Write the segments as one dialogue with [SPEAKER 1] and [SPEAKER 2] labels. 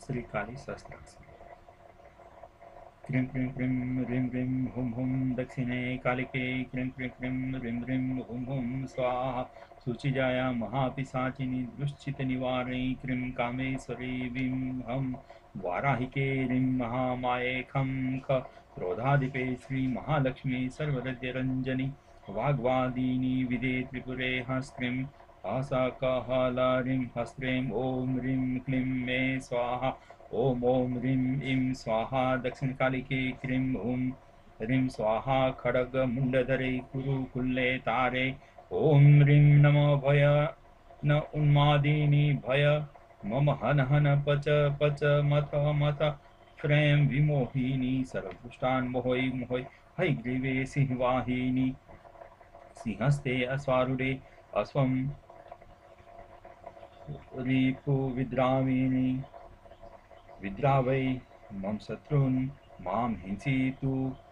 [SPEAKER 1] श्री काली सहस्त्राक्षर। क्रीं क्रीं क्रीं ह्रीं ह्रीं हुं हुं दक्षिणे कालिके क्रीं क्रीं क्रीं ह्रीं ह्रीं हुं हुं स्वाहा शुचिजाया महापिशाचिनी दुश्चित निवारिणी क्रीं कामेश्वरी वीं हं वाराहिके ह्रीं महामाये खं ख क्रोधाधिपे श्री महालक्ष्मी सर्वरज्यरञ्जनी वाग्वादिनी विदे त्रिपुरे हस्त्रीं हसकहलरीं हस्त्रीं ॐ ह्रीं क्लीं मे स्वाहा ओम ओम ह्रीं ईं स्वाहा दक्षिण कालिके क्रीं हूं ह्रीं स्वाहा खड्ग मुंडधरे कुरु कुल्ले तारे ओम ह्रीं नमो भय न उन्मादिनी भय मम हन हन पच पच मथ मथ फ्रें विमोहिनी सर्वदुष्टान् मोहय मोहय हयग्रीवे सिंहवाहिनी सिंहस्ते अश्वारूढे अश्वं रिपुविद्राविणी विद्रावै मम शत्रून् मां हिंसीतु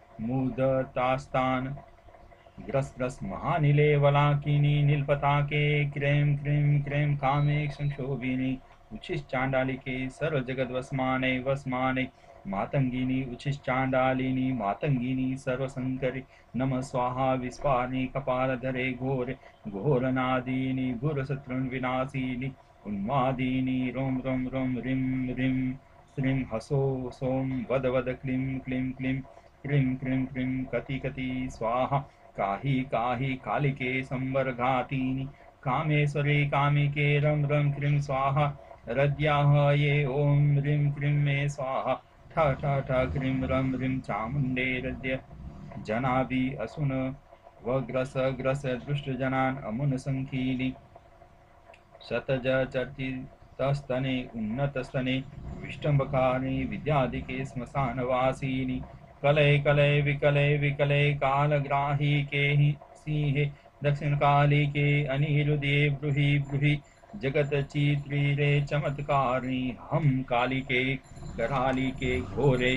[SPEAKER 1] मुदतास्तान् ग्रस ग्रस महानिले वलाकिनी नीलपताके क्रीं क्रीं क्रीं कामे संक्षोभिनी उच्छिष्टाण्डालिके सर्वजगद्वस्माने वस्माने मातंगिनी उच्छिष्टाण्डालिनी मातंगिनी सर्वशंकरि नमः स्वाहा विस्फारिणी कपालधरे घोरे घोरनादिनी गुरुशत्रुन् विनाशिनी उन्मादिनी रोम रोम रोम ह्रीं ह्रीं श्रीं हसो सोम वद वद क्लीं क्लीं क्लीं क्रीं क्रीं क्रीं कति कति स्वाहा काहि काहि कालिके संवर्गातिनि कामेश्वरी कामिके रं रं क्रीं स्वाहा रज्याह ये ॐ ह्रीं क्रीं मे स्वाहा ठ ठ ठ क्रीं रं ह्रीं चामुण्डे रज्य जनाभि असुन वग्रस ग्रस दुष्टजनान् अमुन संखीनि शतज चर्चितस्तने उन्नतस्तने विष्टम्बकानि विद्याधिके श्मशानवासिनि कलय कलय विकलय विकलय कालग्राही के सिंहे दक्षिण काली के अनिरुदे ब्रूहि ब्रूहि जगत चित्रीरे चमत्कारिणी हम काली के कराली के घोरे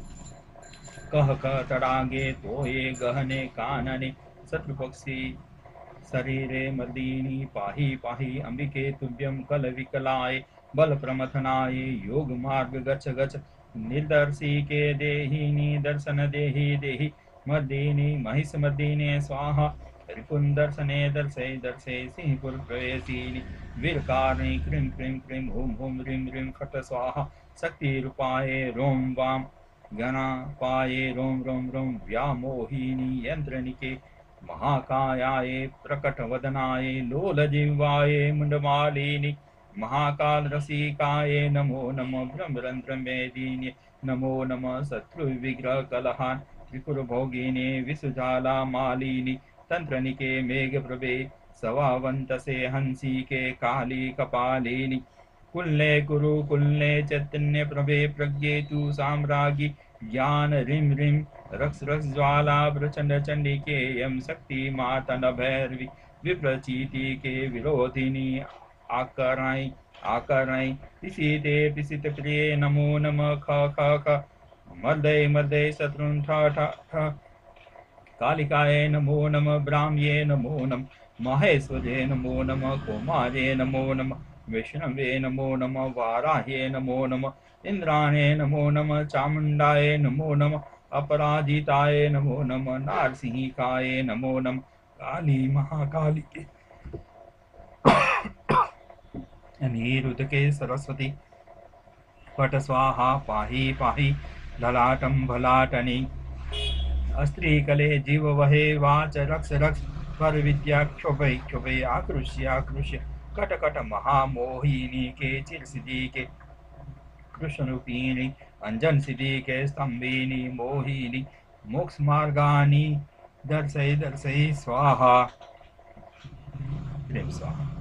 [SPEAKER 1] कह कह तड़ागे तोये गहने कानने शत्रुपक्षी शरीरे मर्दिनी पाहि पाहि अंबिके तुभ्यं कल विकलाय बल प्रमथनाय योग मार्ग गच्छ गच्छ निर्दर्शी के देहिनी दर्शन देहि देहि मर्दिनी महिष मर्दिने स्वाहा रिपुन दर्शने दर्शे दर्शे सिंहपुर प्रवेशिनी वीरकारिणी क्रीं क्रीं क्रीं हुं हुं ह्रीं ह्रीं खट स्वाहा शक्ति रूपाये रोम वाम गणापाये रोम रोम रोम व्यामोहिनी यंत्रनिके महाकायाय प्रकटवदनाय लोलजिह्वाय मुंडमालिनी महाकाल रसिकाय नमो नमः ब्रह्मरंध्र मेदिने नमो नमः शत्रुविग्रह कलहान त्रिपुर भोगिने विसुजाला मालिनी तंत्रनिके मेघ प्रभे सवावंतसे हंसी के काली कपालिनी कुल्ले कुरु कुल्ले चैतन्य प्रभे प्रज्ञेतु साम्राज्ञी ज्ञान ह्रीं ह्रीं रक्ष रक्ष ज्वाला प्रचंड चंडिके यम शक्ति माता न भैरवी विप्रचीति के विरोधिनी आकराई आकराई पिसीते पिसित प्रिय नमो नमः ख ख ख मर्दय मर्दय शत्रुन ठ ठ ठ कालिकाय नमो नमः ब्राह्म्ये नमो नमः महेश्वरे नमो नमः कुमारे नमो नमः विष्णवे नमो नमः वाराह्ये नमो नमः इंद्राणे नमो नमः चामुंडाय नमो नमः अपराजिताय नमो नमः नारसिंहिकाय नमो नमः काली महाकाली के अनिरुद्ध सरस्वती पट स्वाहा पाहि पाहि ललाटं भलाटनी अस्त्रीकले जीव वहे वाच रक्ष रक्ष पर विद्या क्षोभय क्षोभय आकृष्य आकृष्य कट कट महामोहिनी के चिर सिद्धि के कृष्ण रूपिणी अंजन सिद्धि के स्तंभिनी मोहिनी मोक्ष मार्गानी दर्शय दर्शय स्वाहा प्रेम स्वाहा।